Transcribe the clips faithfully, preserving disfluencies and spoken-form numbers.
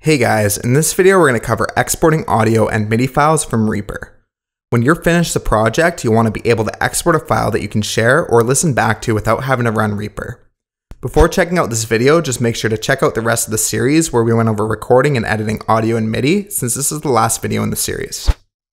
Hey guys, in this video we're going to cover exporting audio and MIDI files from Reaper. When you're finished the project, you'll want to be able to export a file that you can share or listen back to without having to run Reaper. Before checking out this video, just make sure to check out the rest of the series where we went over recording and editing audio and MIDI, since this is the last video in the series.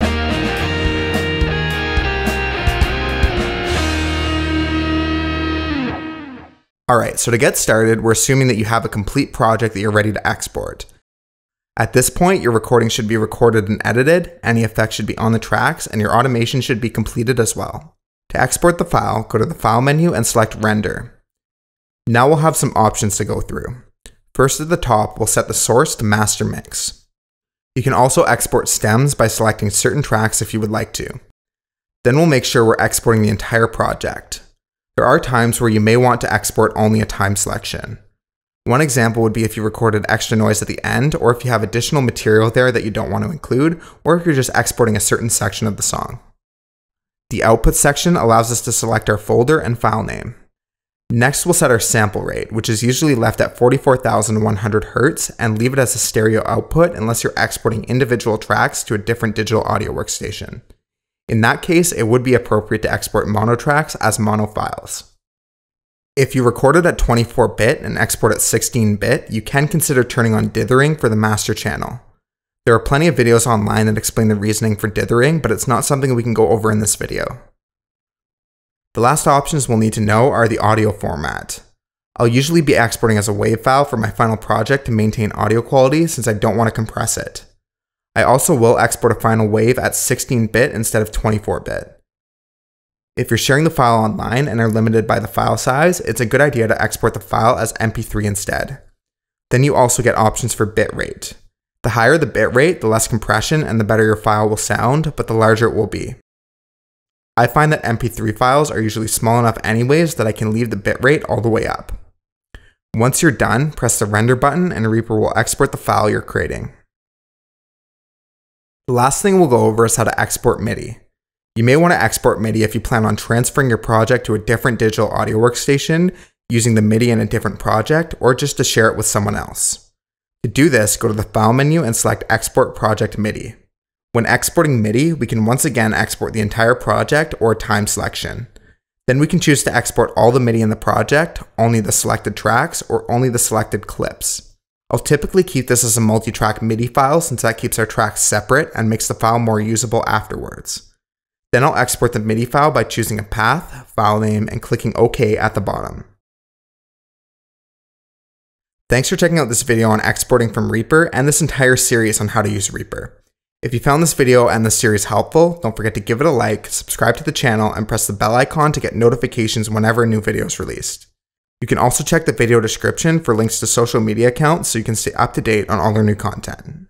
Alright, so to get started, we're assuming that you have a complete project that you're ready to export. At this point, your recording should be recorded and edited, any effects should be on the tracks, and your automation should be completed as well. To export the file, go to the File menu and select Render. Now we'll have some options to go through. First at the top, we'll set the source to Master Mix. You can also export stems by selecting certain tracks if you would like to. Then we'll make sure we're exporting the entire project. There are times where you may want to export only a time selection. One example would be if you recorded extra noise at the end, or if you have additional material there that you don't want to include, or if you're just exporting a certain section of the song. The output section allows us to select our folder and file name. Next, we'll set our sample rate, which is usually left at forty-four thousand one hundred hertz, and leave it as a stereo output unless you're exporting individual tracks to a different digital audio workstation. In that case, it would be appropriate to export mono tracks as mono files. If you recorded at twenty-four bit and export at sixteen bit, you can consider turning on dithering for the master channel. There are plenty of videos online that explain the reasoning for dithering, but it's not something we can go over in this video. The last options we'll need to know are the audio format. I'll usually be exporting as a WAV file for my final project to maintain audio quality since I don't want to compress it. I also will export a final WAV at sixteen bit instead of twenty-four bit. If you're sharing the file online and are limited by the file size, it's a good idea to export the file as M P three instead. Then you also get options for bitrate. The higher the bitrate, the less compression and the better your file will sound, but the larger it will be. I find that M P three files are usually small enough anyways that I can leave the bitrate all the way up. Once you're done, press the render button and Reaper will export the file you're creating. The last thing we'll go over is how to export MIDI. You may want to export MIDI if you plan on transferring your project to a different digital audio workstation, using the MIDI in a different project, or just to share it with someone else. To do this, go to the File menu and select Export Project MIDI. When exporting MIDI, we can once again export the entire project or time selection. Then we can choose to export all the MIDI in the project, only the selected tracks, or only the selected clips. I'll typically keep this as a multi-track MIDI file since that keeps our tracks separate and makes the file more usable afterwards. Then I'll export the MIDI file by choosing a path, file name, and clicking OK at the bottom. Thanks for checking out this video on exporting from Reaper and this entire series on how to use Reaper. If you found this video and this series helpful, don't forget to give it a like, subscribe to the channel, and press the bell icon to get notifications whenever a new video is released. You can also check the video description for links to social media accounts so you can stay up to date on all our new content.